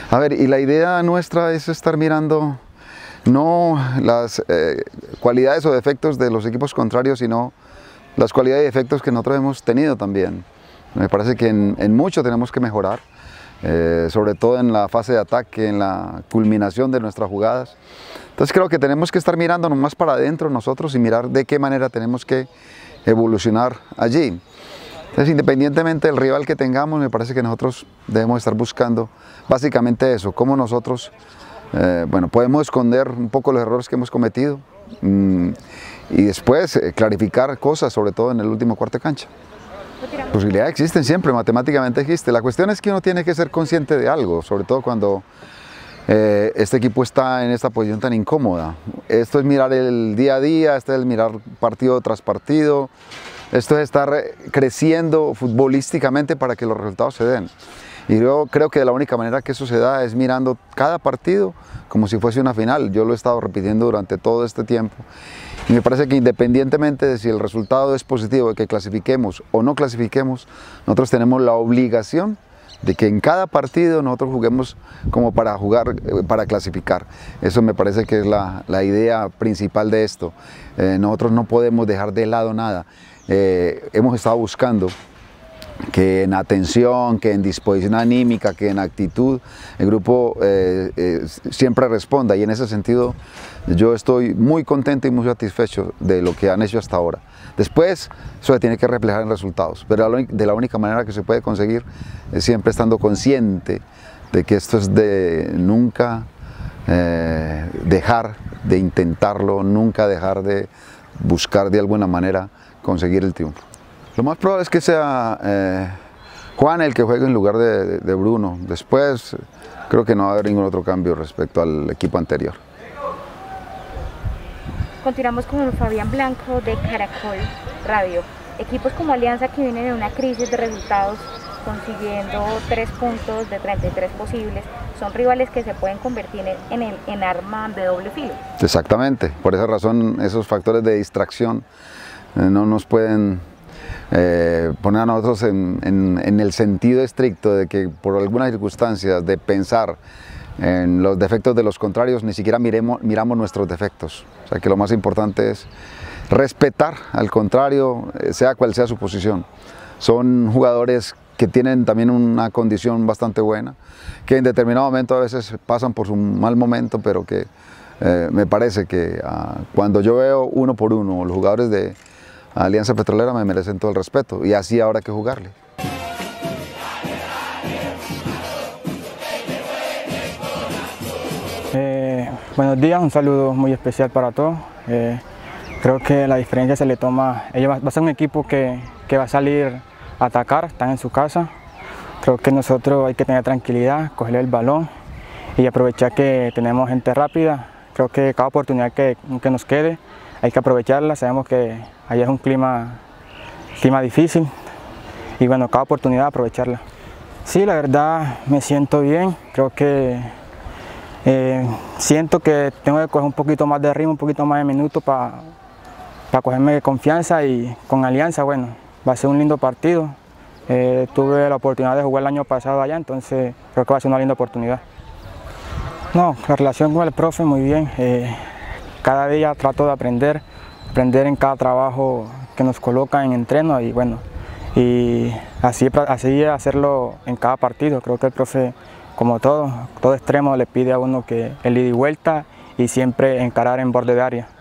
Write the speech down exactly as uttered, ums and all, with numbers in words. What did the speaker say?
A ver, y la idea nuestra es estar mirando no las eh, cualidades o defectos de los equipos contrarios, sino las cualidades y defectos que nosotros hemos tenido también. Me parece que en, en mucho tenemos que mejorar, eh, sobre todo en la fase de ataque, en la culminación de nuestras jugadas. Entonces creo que tenemos que estar mirándonos más para adentro nosotros y mirar de qué manera tenemos que evolucionar allí. Entonces, independientemente del rival que tengamos, me parece que nosotros debemos estar buscando básicamente eso, cómo nosotros eh, bueno, podemos esconder un poco los errores que hemos cometido mmm, y después eh, clarificar cosas, sobre todo en el último cuarto de cancha. Posibilidades existen siempre, matemáticamente existe. La cuestión es que uno tiene que ser consciente de algo, sobre todo cuando eh, este equipo está en esta posición tan incómoda. Esto es mirar el día a día, esto es mirar partido tras partido. Esto es estar creciendo futbolísticamente para que los resultados se den. Y yo creo que la única manera que eso se da es mirando cada partido como si fuese una final. Yo lo he estado repitiendo durante todo este tiempo. Y me parece que independientemente de si el resultado es positivo, de que clasifiquemos o no clasifiquemos, nosotros tenemos la obligación de que en cada partido nosotros juguemos como para jugar, para clasificar. Eso me parece que es la, la idea principal de esto. Eh, nosotros no podemos dejar de lado nada. Eh, hemos estado buscando que en atención, que en disposición anímica, que en actitud, el grupo eh, eh, siempre responda, y en ese sentido yo estoy muy contento y muy satisfecho de lo que han hecho hasta ahora. Después eso se tiene que reflejar en resultados, pero de la única manera que se puede conseguir es siempre estando consciente de que esto es de nunca eh, dejar de intentarlo, nunca dejar de buscar de alguna manera conseguir el triunfo. Lo más probable es que sea eh, Juan el que juegue en lugar de, de Bruno. Después creo que no va a haber ningún otro cambio respecto al equipo anterior. Continuamos con Fabián Blanco de Caracol Radio. Equipos como Alianza, que vienen en una crisis de resultados, consiguiendo tres puntos de treinta y tres posibles, son rivales que se pueden convertir en, el, en arma de doble filo. Exactamente, por esa razón esos factores de distracción eh, no nos pueden eh, poner a nosotros en, en, en el sentido estricto de que por algunas circunstancias de pensar en los defectos de los contrarios, ni siquiera miremos, miramos nuestros defectos. O sea que lo más importante es respetar al contrario, sea cual sea su posición. Son jugadores que tienen también una condición bastante buena, que en determinado momento a veces pasan por su mal momento, pero que eh, me parece que uh, cuando yo veo uno por uno los jugadores de Alianza Petrolera me merecen todo el respeto, y así habrá que jugarle. Eh, buenos días, un saludo muy especial para todos. Eh, creo que la diferencia se le toma, ellos va, va a ser un equipo que, que va a salir a atacar, están en su casa. Creo que nosotros hay que tener tranquilidad, coger el balón y aprovechar que tenemos gente rápida. Creo que cada oportunidad que, que nos quede hay que aprovecharla. Sabemos que allá es un clima, clima difícil y bueno, cada oportunidad aprovecharla. Sí, la verdad me siento bien, creo que Eh, siento que tengo que coger un poquito más de ritmo, un poquito más de minutos para pa cogerme confianza, y con Alianza, bueno, va a ser un lindo partido. Eh, tuve la oportunidad de jugar el año pasado allá, entonces creo que va a ser una linda oportunidad. No, la relación con el profe muy bien. Eh, cada día trato de aprender, aprender en cada trabajo que nos coloca en entreno, y bueno, y así, así hacerlo en cada partido. Creo que el profe, como todo, todo extremo, le pide a uno que el ida y vuelta y siempre encarar en borde de área.